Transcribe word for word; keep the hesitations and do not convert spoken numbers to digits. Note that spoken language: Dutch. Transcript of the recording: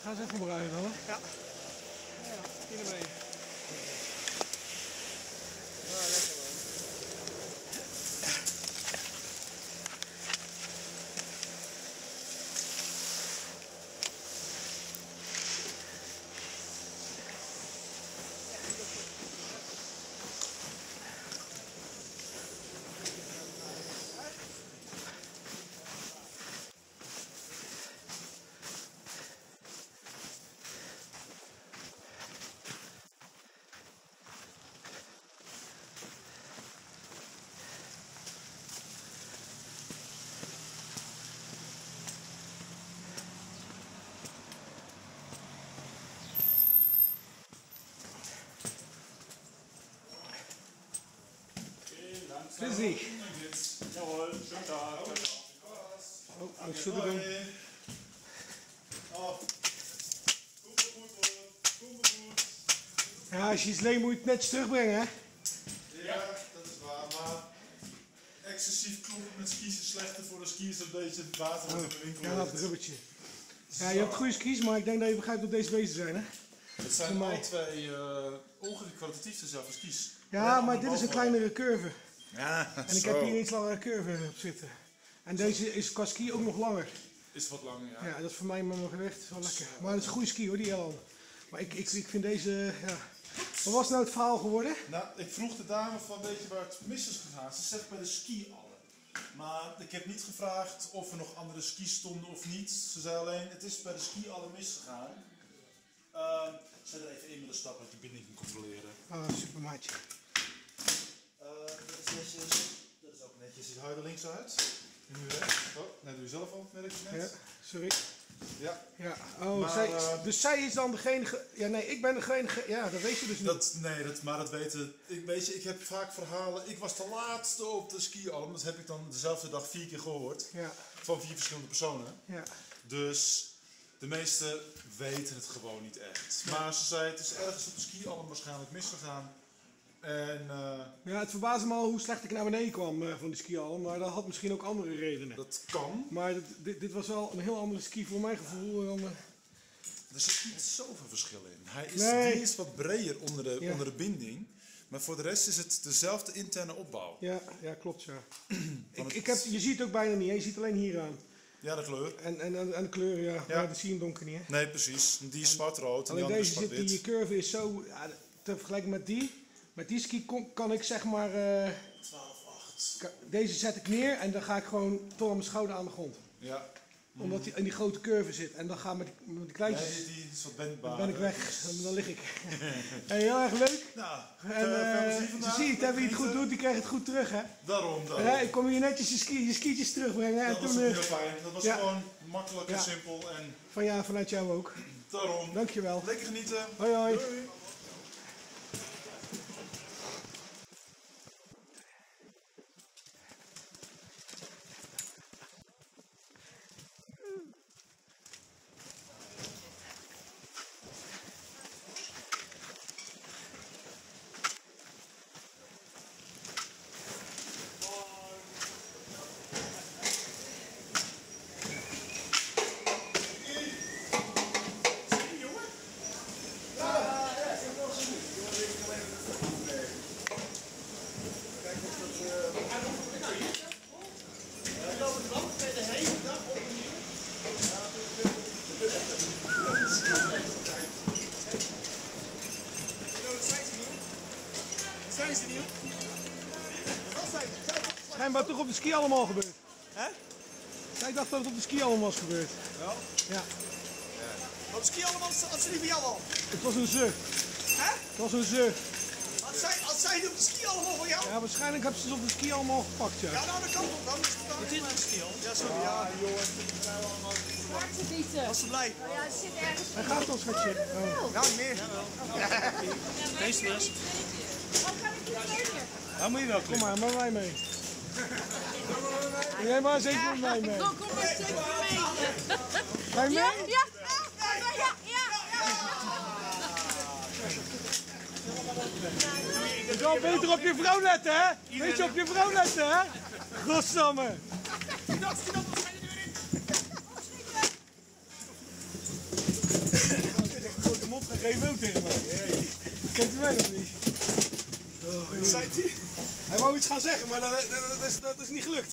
Ga eens even omruilen hoor. Ja. Ja, hier naar beneden. Ja, lekker man. Busy. Jawohl, schönen Tag. Oh, Entschuldigung. Oh. Goed, goed, goed, goed. Ja, als je iets leent moet je het netjes terugbrengen, hè? Ja, dat is waar, maar excessief kloppen met skis is slechter voor de skis dan beetje het water wat in de winkel Ja, dat ligt. rubbertje. Ja, je hebt goede skis, maar ik denk dat je begrijpt dat deze bezig zijn, hè? Het zijn alle twee uh, ongeveer kwalitatief dezelfde skis. Ja, maar dit is een kleinere curve. Ja, En ik heb hier een iets langere curve op zitten. En deze is qua ski ook nog langer. Is wat langer, ja. Ja, dat is voor mij met mijn gewicht wel lekker. Maar het is een goede ski hoor, die Elan. Maar ik, ik, ik vind deze, ja... Wat was nou het verhaal geworden? Nou, ik vroeg de dame van, weet je waar het mis is gegaan? Ze zegt bij de ski alle. Maar ik heb niet gevraagd of er nog andere skis stonden of niet. Ze zei alleen, het is bij de ski alle misgegaan. Uh, zet er even in met de stap dat je binding kan controleren. Ah, super maatje. Uh, dat is netjes. Dat is ook netjes. Die huid er links uit. En nu weg. Oh, nee, doe je zelf al, merk je net. Ja, sorry. Ja. Ja, oh, maar, zij, uh, dus zij is dan degene... Ge, ja, nee, ik ben degene... Ge, ja, dat weet je dus niet. Dat, nee, dat, maar dat weten... Ik, weet je, ik heb vaak verhalen... Ik was de laatste op de ski-alm. Dat heb ik dan dezelfde dag vier keer gehoord. Ja. Van vier verschillende personen. Ja. Dus de meesten weten het gewoon niet echt. Ja. Maar ze zei, het is ergens op de ski-alm waarschijnlijk misgegaan. En, uh, ja, het verbaasde me al hoe slecht ik naar beneden kwam uh, van die ski-alm. Maar dat had misschien ook andere redenen. Dat kan. Maar dit, dit, dit was wel een heel andere ski voor mijn gevoel. Dan, uh... Er zit niet zoveel verschil in. Hij is, nee. Die is wat breder onder de, ja. onder de binding. Maar voor de rest is het dezelfde interne opbouw. Ja, ja klopt ja. ik, het... ik heb, je ziet het ook bijna niet, hè? Je ziet alleen hier aan. Ja, de kleur. En, en, en de kleur, ja. ja. Maar dat zie je hem donker niet, hè? Nee, precies. Die is zwart-rood en alleen die deze andere zit, die curve is zo, ja, te vergelijken met die. Met die ski kon, kan ik zeg maar... Uh, twaalf acht. Deze zet ik neer en dan ga ik gewoon tot aan mijn schouder aan de grond. Ja. Omdat hij in die grote curve zit. En dan gaan met die, met die kleintjes... Nee, die, die is wat wendbaar. Dan ben ik weg. Dan, dan lig ik. Hey, heel erg leuk. Nou, en uh, je ziet, hè, wie het goed doet, die krijgt het goed terug, hè? Daarom, daarom. Ja, ik kom hier netjes je, ski, je skietjes terugbrengen. Dat en was toen, heel fijn. Dat was ja. gewoon makkelijk en ja. simpel. En... Van ja, vanuit jou ook. Daarom. Dankjewel. Lekker genieten. Hoi hoi. Doei. Schijnbaar toch op de ski allemaal gebeurd. Hè? Ja, ik dacht dat het op de ski allemaal was gebeurd. Ja? Ja. Op de ski allemaal had ze niet bij jou al. Het was een zucht. Hè? Het was een zucht. Had zij, had zij op de ski allemaal voor jou? Ja, waarschijnlijk hebben ze het op de ski allemaal gepakt, ja. Ja, nou dat kan toch dan? Het is een ski al. Ja, sorry. Ja, jongens. Waar is het niet? Was ze blij? Oh ja, het zit ergens. Hij gaat al, schatje. Oh. Nou, niet meer. Geen stress. Oh, kan ik niet meer? Dan moet je wel Kom maar, met mij mee. Jij maar eens even met mij mee. Kom, kom maar zeker mee. Ga je mee? Ja, ja, ja, ja, ja. Je zal beter op je vrouw letten, hè? Weet je op je vrouw letten, hè? Godsamme. Dat is er weer in. schreef ook tegen mij. Hey, kent u mij nog niet? Oh, Wat zei hij? hij wou iets gaan zeggen, maar dat, dat, dat, is, dat is niet gelukt.